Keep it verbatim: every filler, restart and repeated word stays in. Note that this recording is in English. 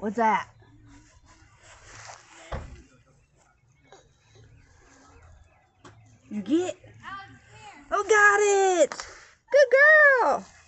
What's that? You get? Oh, got it! Good girl!